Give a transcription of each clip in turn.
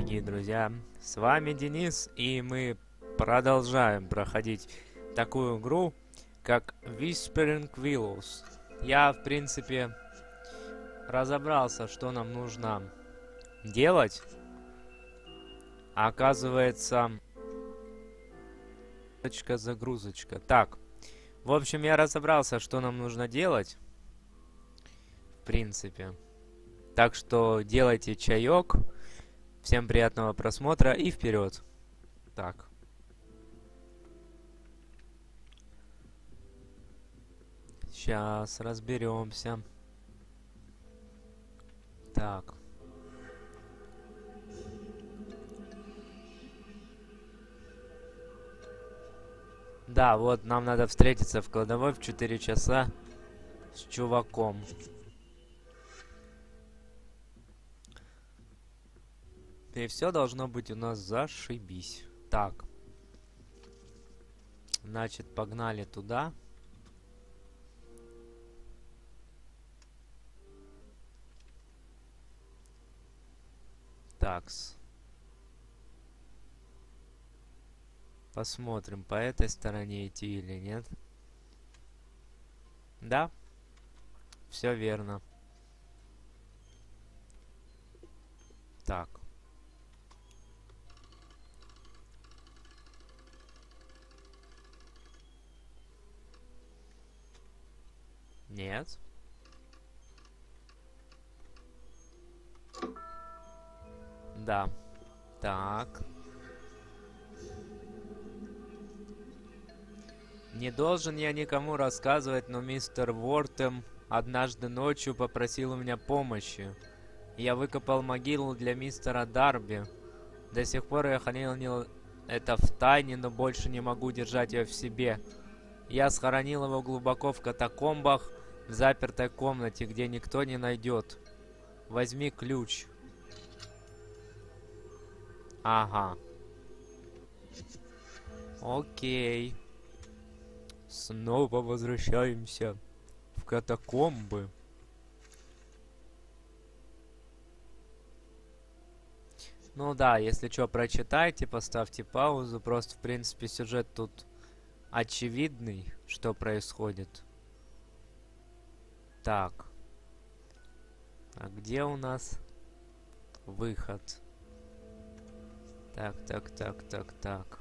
дорогие друзья! С вами Денис, и мы продолжаем проходить такую игру, как Whispering Willows. Я, в принципе, разобрался, что нам нужно делать. А оказывается, загрузочка. Так, в общем, я разобрался, что нам нужно делать, в принципе. Так что делайте чаек. Всем приятного просмотра и вперед. Так. Сейчас разберемся. Так. Да, вот нам надо встретиться в кладовой в 4 часа с чуваком. И все должно быть у нас зашибись. Так. Значит, погнали туда. Такс. Посмотрим, по этой стороне идти или нет. Да, все верно. Так. Нет. Да. Так. Не должен я никому рассказывать, но мистер Уортем однажды ночью попросил у меня помощи. Я выкопал могилу для мистера Дарби. До сих пор я хранил это в тайне, но больше не могу держать ее в себе. Я схоронил его глубоко в катакомбах, в запертой комнате, где никто не найдет. Возьми ключ. Ага. Окей. Снова возвращаемся в катакомбы. Ну да, если что, прочитайте, поставьте паузу. Просто, в принципе, сюжет тут очевидный, что происходит. Так. А где у нас выход? Так, так, так, так, так.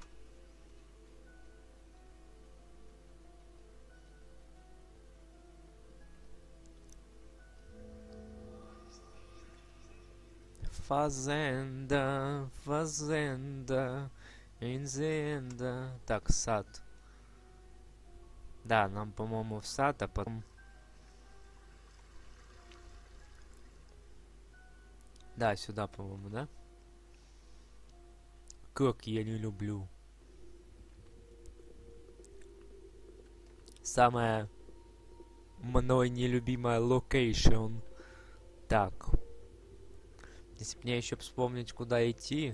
Фазенда, фазенда, инзенда. Так, сад. Да, нам, по-моему, в сад, а потом... Да, сюда, по-моему, да? Как я не люблю. Самая мной нелюбимая локейшн. Так. Если мне еще вспомнить, куда идти.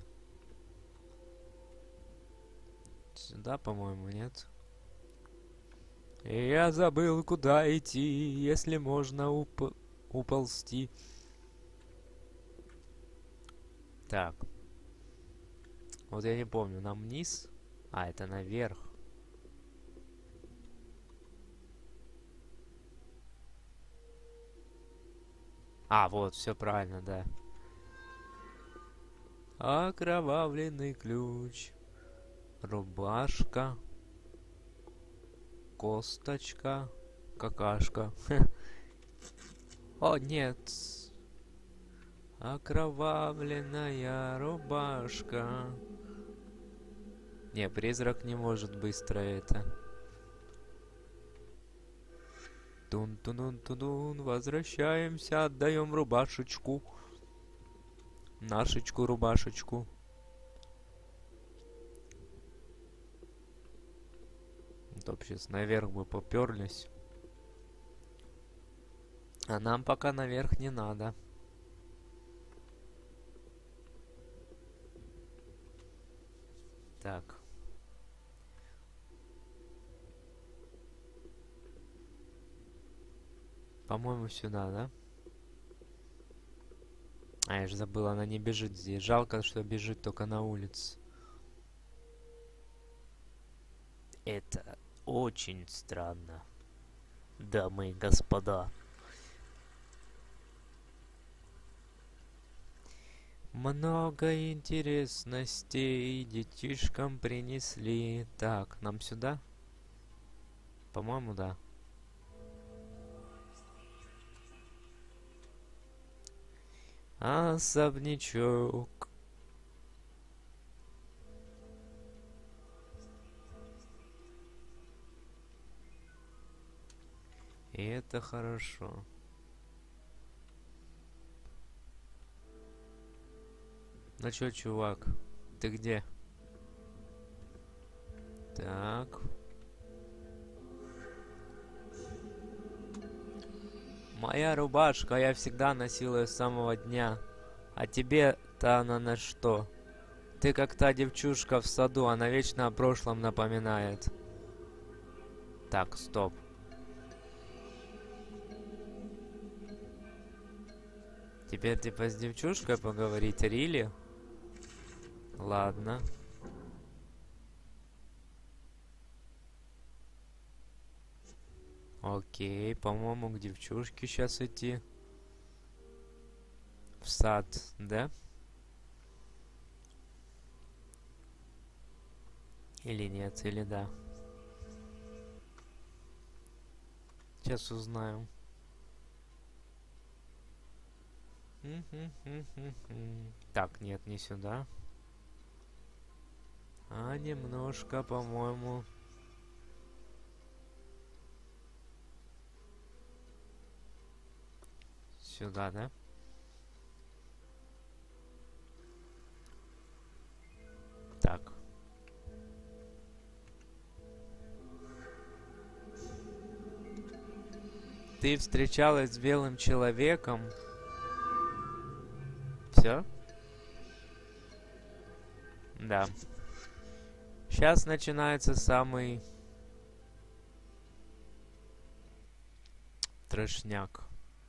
Сюда, по-моему, нет. Я забыл, куда идти, если можно уползти. Так. Вот я не помню, нам вниз? А, это наверх. А, вот, все правильно, да. Окровавленный ключ. Рубашка. Косточка. Какашка. О, нет. Окровавленная рубашка. Не, призрак не может быстро это. Тун-тун-тун-тун, возвращаемся, отдаем рубашечку. Нашечку, рубашечку. Топ, сейчас наверх бы поперлись. А нам пока наверх не надо. Так. По-моему, сюда, да? А, я же забыл, она не бежит здесь. Жалко, что бежит только на улице. Это очень странно, дамы и господа. Много интересностей детишкам принесли. Так, нам сюда? По-моему, да. Особнячок. И это хорошо. Ну чё, чувак, ты где? Так. Моя рубашка, я всегда носил ее с самого дня. А тебе-то она на что? Ты как та девчушка в саду, она вечно о прошлом напоминает. Так, стоп. Теперь типа с девчушкой поговорить, Рили? Ладно. Окей, по-моему, к девчушке сейчас идти. В сад, да? Или нет, или да. Сейчас узнаем. Так, нет, не сюда. А немножко, по-моему... Сюда, да? Так. Ты встречалась с белым человеком? Все? Да. Сейчас начинается самый трешняк.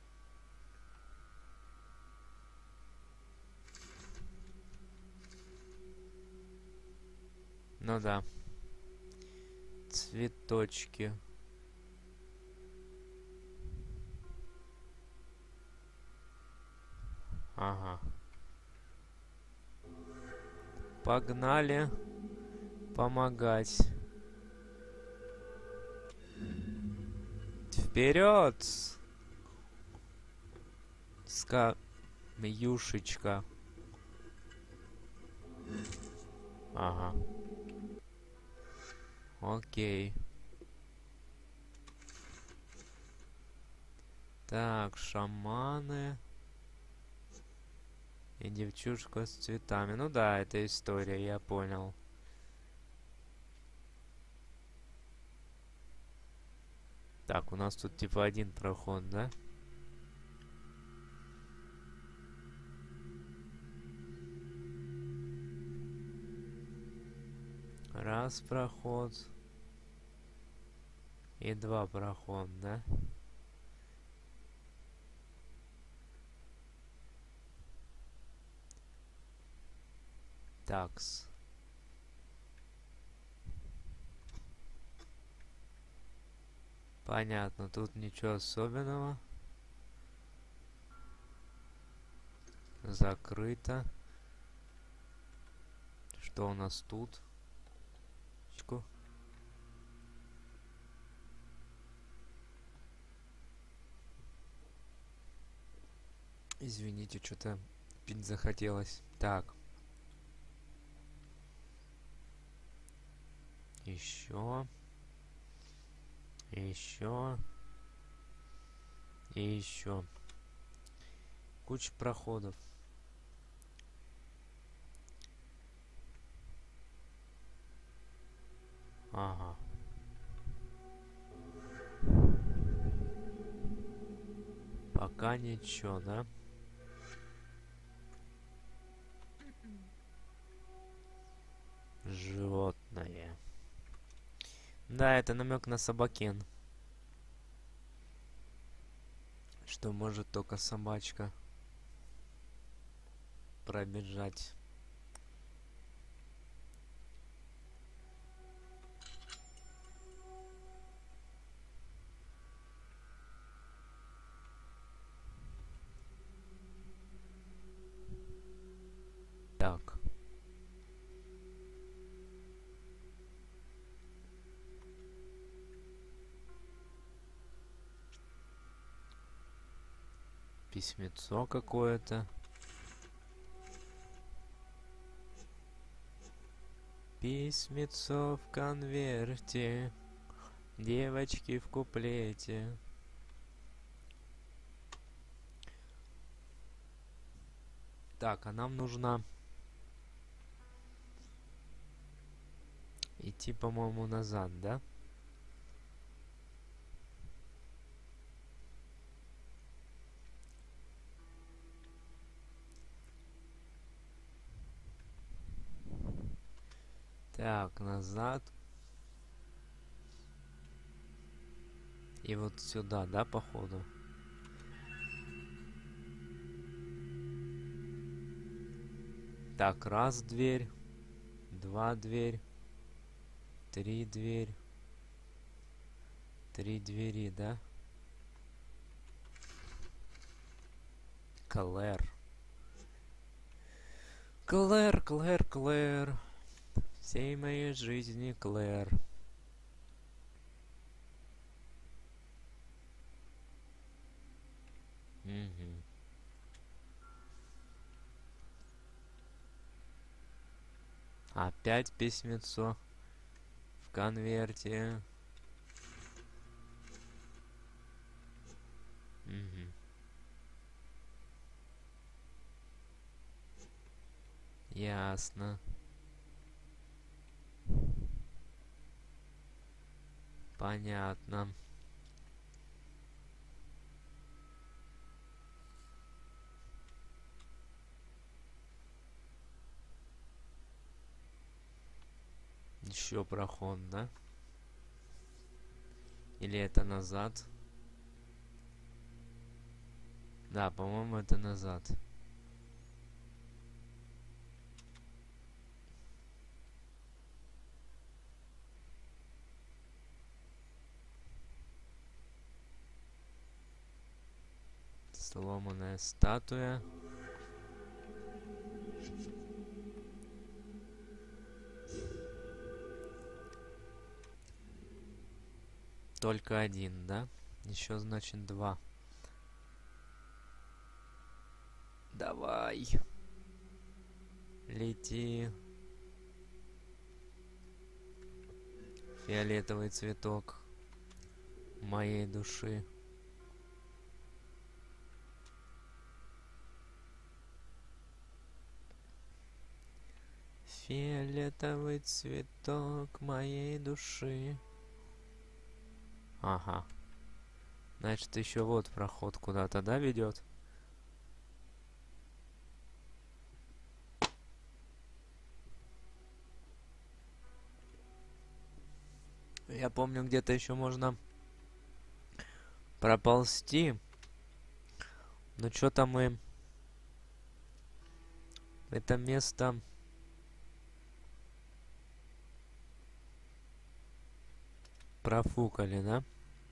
Ну да. Цветочки. Ага. Погнали помогать. Вперед! Юшечка. Ага. Окей. Так, шаманы. И девчушка с цветами. Ну да, это история, я понял. Так, у нас тут типа один проход, да? Раз проход. И два прохода, да? Такс. Понятно, тут ничего особенного. Закрыто. Что у нас тут? Извините, что-то пить захотелось. Так. Еще. Еще. И еще. Куча проходов. Ага. Пока ничего, да? Животное. Да, это намек на собакен. Что может только собачка. пробежать. Так. Письмецо какое-то. Письмецо в конверте. Девочки в куплете. Так, а нам нужно идти, по-моему, назад, да? Так, назад. И вот сюда, да, походу? Так, раз дверь, два дверь, три дверь, три двери, да? Клэр. Клэр, Клэр, Клэр. Всей моей жизни Клэр. Угу. Опять письмецо в конверте. Угу. Ясно. Понятно. Еще проход, да? Или это назад? Да, по-моему, это назад. Сломанная статуя. Только один, да? Еще, значит, два. Давай. Лети. Фиолетовый цветок моей души. Фиолетовый цветок моей души. Ага. Значит, еще вот проход куда-то, да, ведет? Я помню, где-то еще можно проползти. Но что-то мы это место профукали, да?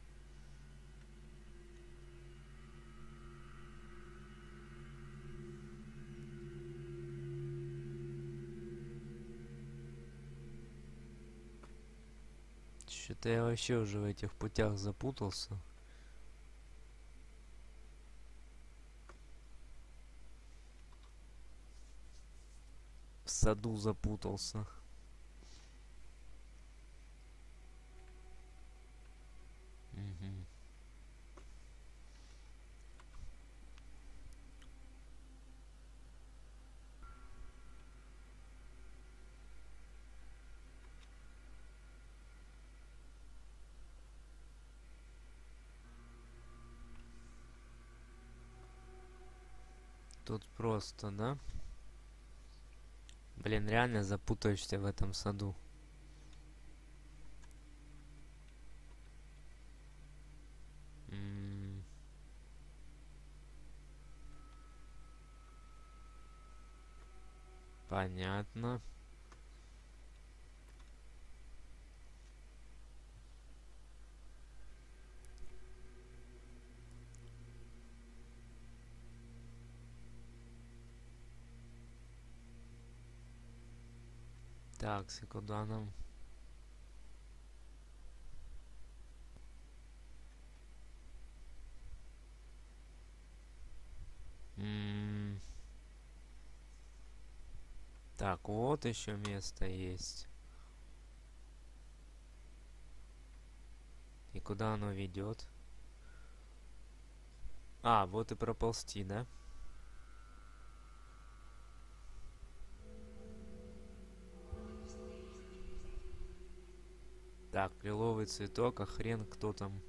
Что-то я вообще уже в этих путях запутался. В саду запутался. Угу. Тут просто, да? Блин, реально запутаешься в этом саду. Понятно. Так, куда нам? Так, вот еще место есть. И куда оно ведет? А, вот и проползти, да? Так, лиловый цветок, а хрен кто там.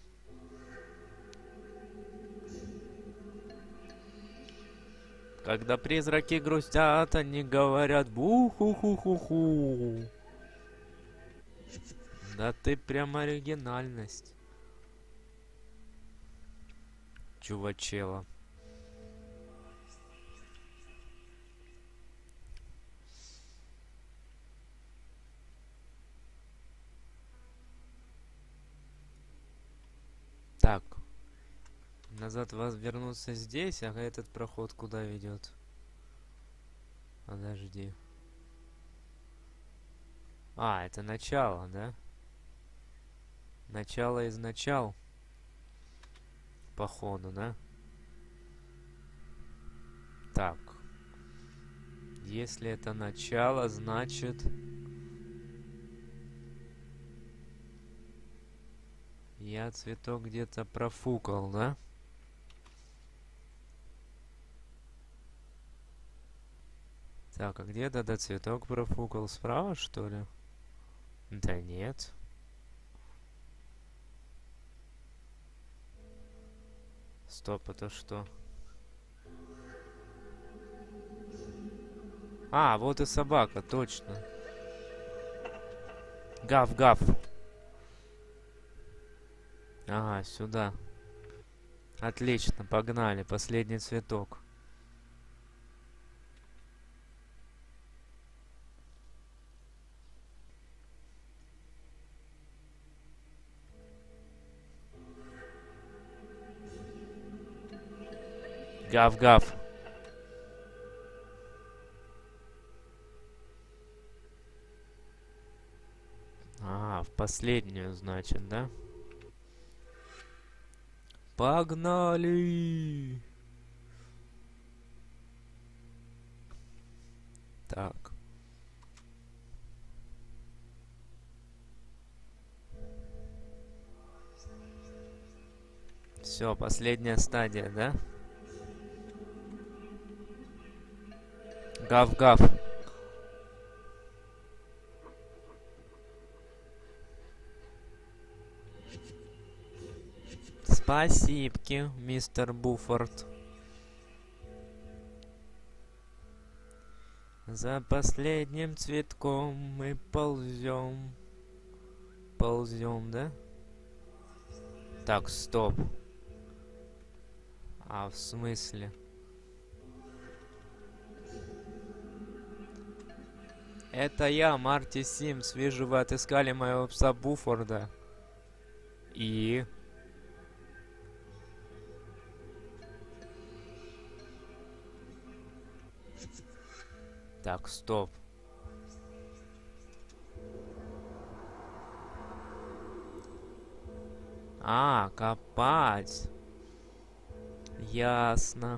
Когда призраки грустят, они говорят бу-ху-ху-ху-ху. Да ты прям оригинальность, чувачела. Так, назад вас вернуться здесь, а этот проход куда ведет? Подожди. А, это начало, да? Начало из начал. Походу, да? Так. Если это начало, значит... Я цветок где-то профукал, да? Так, а где тогда цветок профукал? Справа, что ли? Да нет. Стоп, это что? А, вот и собака, точно. Гав-гав. Ага, сюда. Отлично, погнали. Последний цветок. Гав-гав. А, в последнюю, значит, да? Погнали! Так. Все, последняя стадия, да? Гав-гав. Спасибки, мистер Буфорд. За последним цветком мы ползем. Ползем, да? Так, стоп. А, в смысле? Это я, Марти Симс. Вижу, вы отыскали моего пса Буфорда. И... Так, стоп. А, копать. Ясно.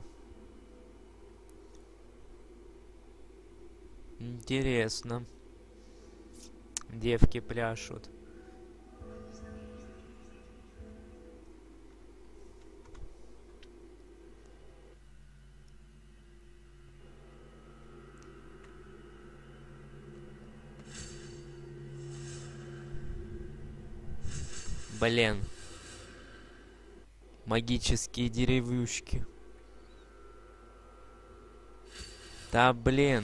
Интересно. Девки пляшут. Блин. Магические деревушки. Да блин.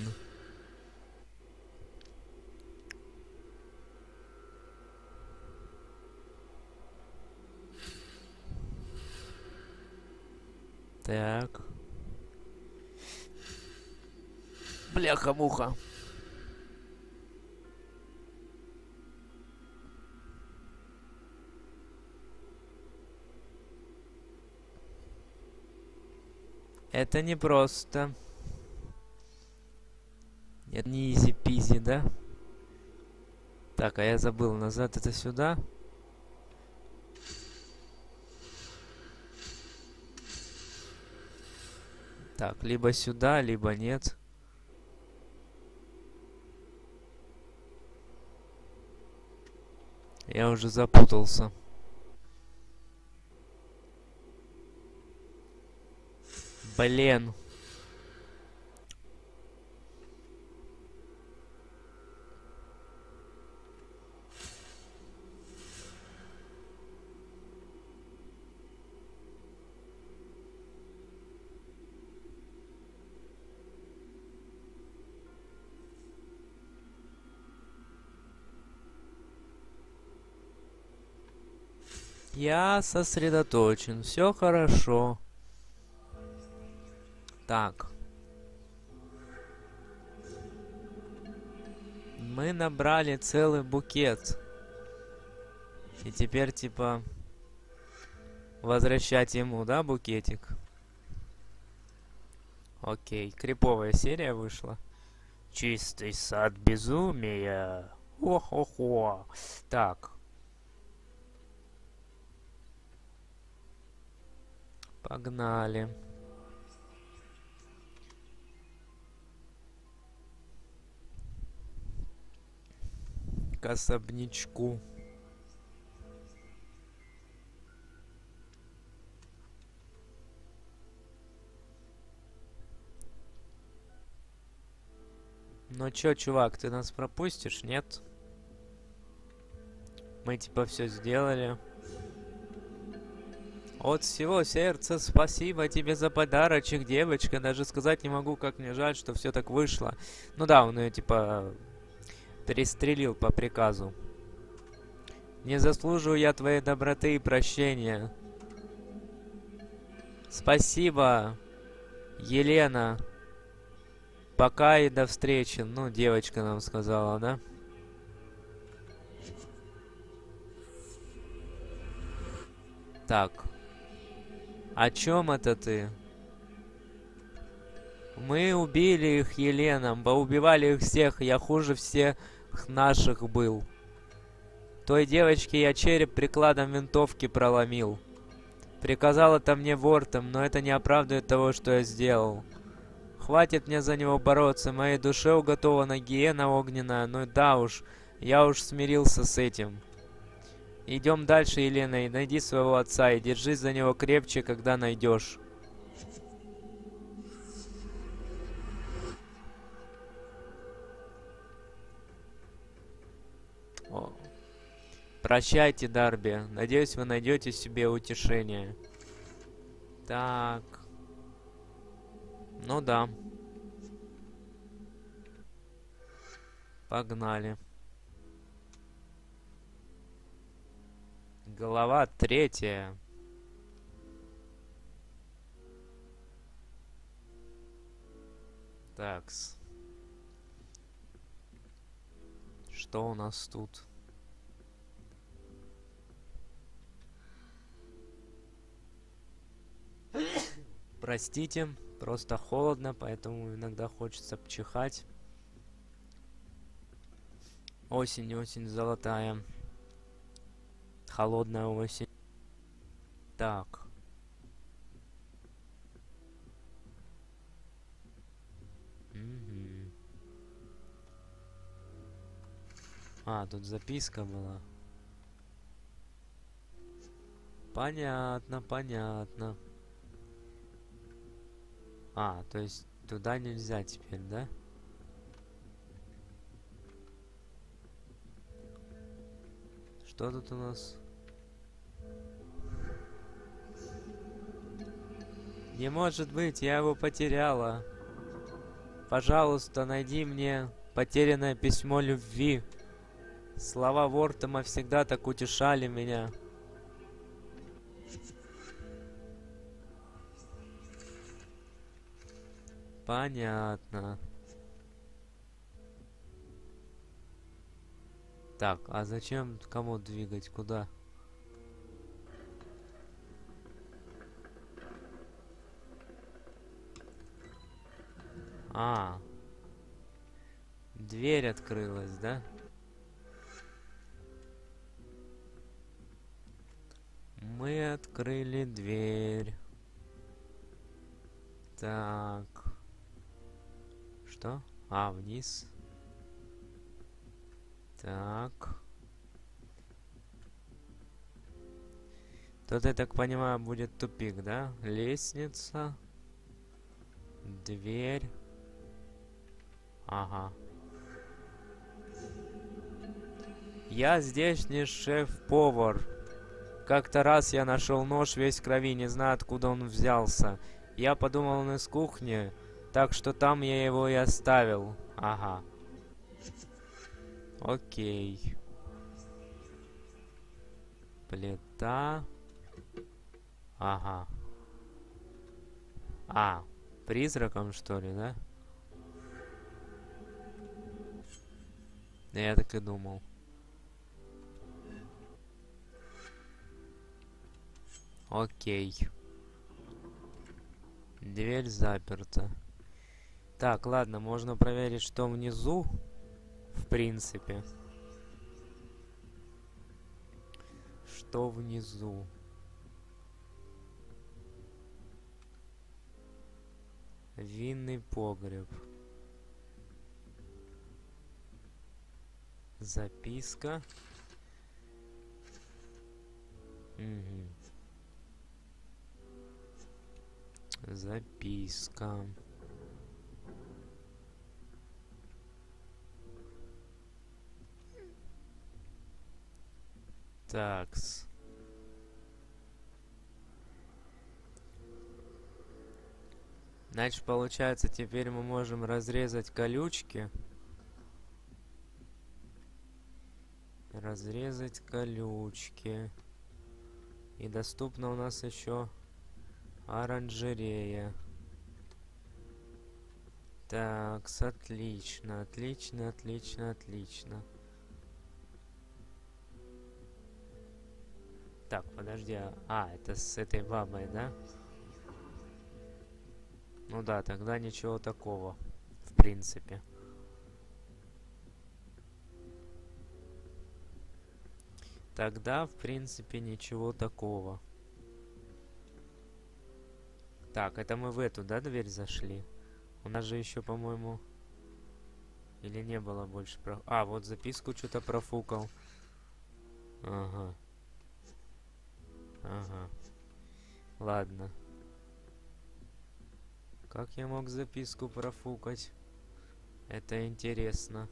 Так. Бляха-муха. Это не просто. Это не изи-пизи, да? Так, а я забыл, назад это сюда? Так, либо сюда, либо нет. Я уже запутался. Блин. Я сосредоточен. Все хорошо. Так. Мы набрали целый букет. И теперь, типа, возвращать ему, да, букетик? Окей. Криповая серия вышла. Чистый сад безумия. Хо-хо-хо. Так. Погнали. К особнячку. Ну чё, чувак, ты нас пропустишь, нет? Мы типа все сделали. От всего сердца спасибо тебе за подарочек, девочка. Даже сказать не могу, как мне жаль, что все так вышло. Ну да, он ее типа перестрелил по приказу. Не заслуживаю я твоей доброты и прощения. Спасибо, Елена. Пока и до встречи. Ну, девочка нам сказала, да? Так. О чем это ты? Мы убили их, Елена. Поубивали их всех. Я хуже всех наших был. Той девочке я череп прикладом винтовки проломил. Приказал это мне Вортом, но это не оправдывает того, что я сделал. Хватит мне за него бороться, моей душе уготована гиена огненная, ну да уж, я уж смирился с этим. Идем дальше, Елена, и найди своего отца, и держись за него крепче, когда найдешь. О. Прощайте, Дарби. Надеюсь, вы найдете себе утешение. Так. Ну да. Погнали. Глава 3. Такс. Что у нас тут? Простите, просто холодно, поэтому иногда хочется почихать. Осень, осень золотая. Холодная осень. Так. Угу. А, тут записка была. Понятно, понятно. А, то есть туда нельзя теперь, да? Что тут у нас? Не может быть, я его потеряла. Пожалуйста, найди мне потерянное письмо любви. Слова Вортема всегда так утешали меня. Понятно. Так, а зачем кому двигать? Куда? А, дверь открылась, да? Мы открыли дверь. Так. Что? А, вниз. Так. Тут, я так понимаю, будет тупик, да? Лестница. Дверь. Ага. Я здешний шеф-повар. Как-то раз я нашел нож весь в крови, не знаю, откуда он взялся. Я подумал, он из кухни, так что там я его и оставил. Ага. Окей. Плита. Ага. А, призраком, что ли, да? Я так и думал. Окей. Дверь заперта. Так, ладно, можно проверить, что внизу, в принципе. Что внизу? Винный погреб. Записка. Угу. Записка. Такс. Значит, получается, теперь мы можем разрезать колючки. Разрезать колючки. И доступна у нас еще оранжерея. Так, отлично, отлично, отлично, отлично. Так, подожди, это с этой бабой, да? Ну да, тогда ничего такого, в принципе. Тогда, в принципе, ничего такого. Так, это мы в эту, да, дверь зашли? У нас же еще, по-моему... Или не было больше А, вот записку что-то профукал. Ага. Ага. Ладно. Как я мог записку профукать? Это интересно.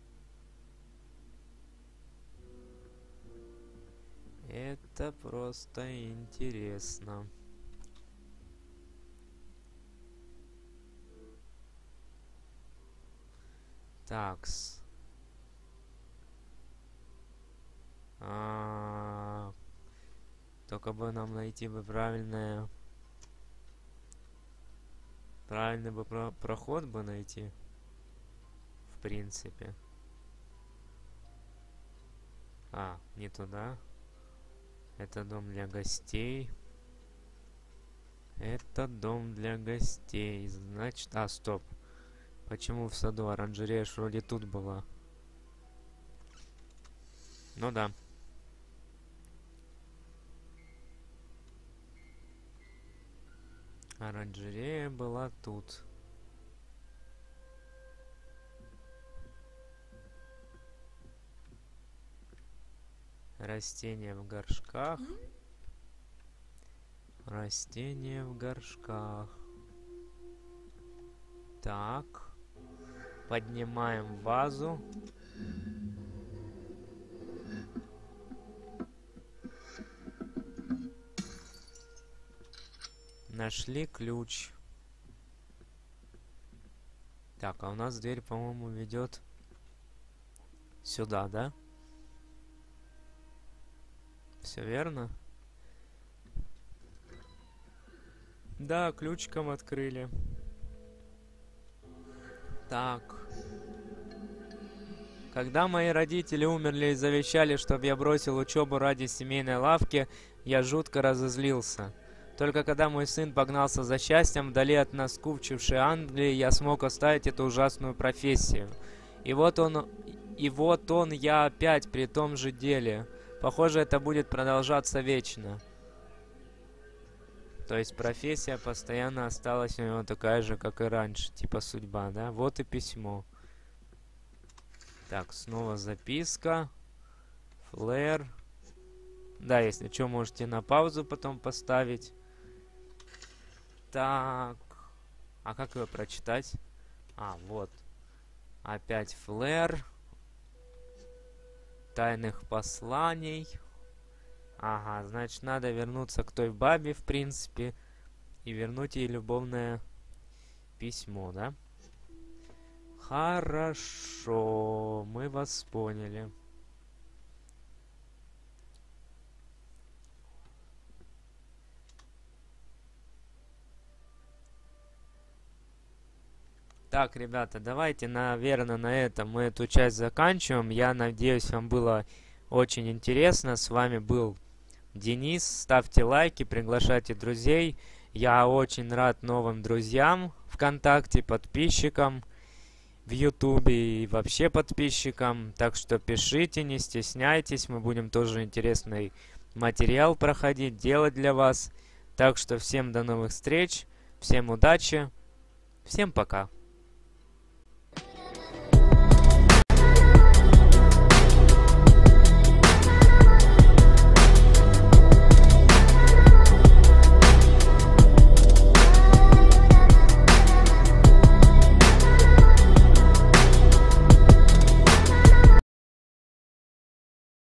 Это просто интересно. Такс. Только бы нам найти бы правильный бы проход бы найти. В принципе. Не туда. Это дом для гостей. Это дом для гостей. Значит... стоп. Почему в саду оранжерея вроде тут была? Ну да. Оранжерея была тут. Растения в горшках. Растения в горшках. Так. Поднимаем вазу. Нашли ключ. Так, а у нас дверь, по-моему, ведет сюда, да? Все верно? Да, ключиком открыли. Так. Когда мои родители умерли и завещали, чтобы я бросил учебу ради семейной лавки, я жутко разозлился. Только когда мой сын погнался за счастьем вдали от наскучившей Англии, я смог оставить эту ужасную профессию. И вот он, я опять при том же деле. Похоже, это будет продолжаться вечно. То есть профессия постоянно осталась у него такая же, как и раньше. Типа судьба, да? Вот и письмо. Так, снова записка. Флэр. Да, если что, можете на паузу потом поставить. Так. А как его прочитать? А, вот. Опять Флэр. Тайных посланий. Ага, значит, надо вернуться к той бабе, в принципе. И вернуть ей любовное письмо, да? Хорошо, мы вас поняли. Так, ребята, давайте, наверное, на этом мы эту часть заканчиваем. Я надеюсь, вам было очень интересно. С вами был Денис. Ставьте лайки, приглашайте друзей. Я очень рад новым друзьям ВКонтакте, подписчикам в Ютубе и вообще подписчикам. Так что пишите, не стесняйтесь. Мы будем тоже интересный материал проходить, делать для вас. Так что всем до новых встреч, всем удачи, всем пока.